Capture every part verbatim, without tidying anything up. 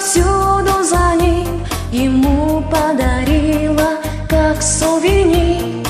повсюду за ним, ему подарила как сувенир.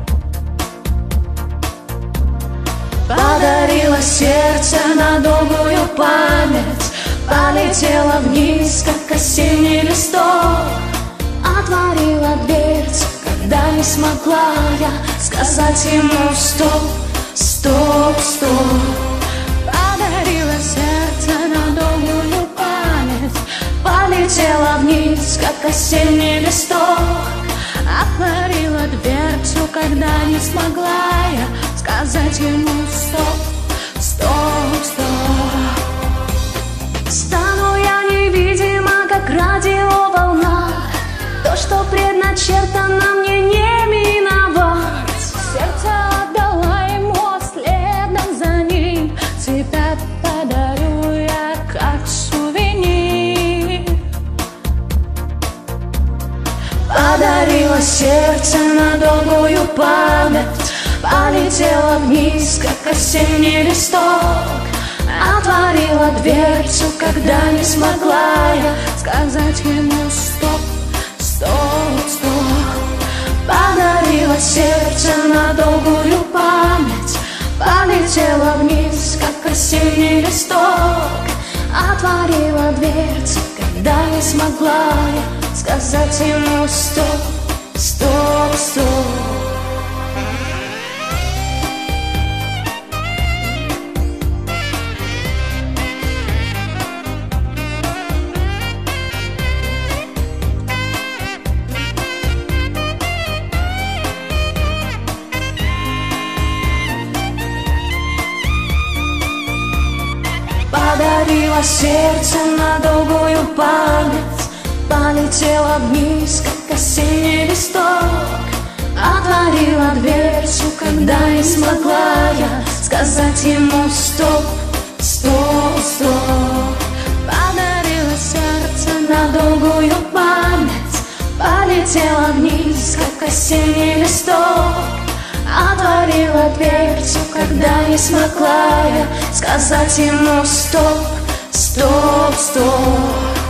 Подарила сердце на долгую память, полетела вниз, как осенний листок. Отворила дверцу, когда не смогла я сказать ему стоп, стоп, стоп. Подарила сердце на долгую память, полетела вниз, как осенний листок. Отворила дверцу, когда не смогла я сказать ему стоп, стоп, стоп. Стану я невидима, как радиоволна, то, что предначертано мне, не миновать. Сердце отдала ему, следом за ним тебя подарю я как сувенир. Подарила сердце на долгую память, полетела вниз, как осенний листок. Отворила дверцу, когда не смогла я сказать ему стоп, стоп, стоп. Подарила сердце на долгую память, полетела вниз, как осенний листок. Отворила дверцу, когда не смогла я сказать ему стоп, стоп, стоп. Подарила сердце на долгую память, полетела вниз, как осенний листок. Отворила дверцу, когда не смогла я сказать ему стоп, стоп, стоп. Подарила сердце на долгую память, полетела вниз, как осенний листок. Отворила дверцу, когда не смогла я сказать ему стоп, стоп, стоп.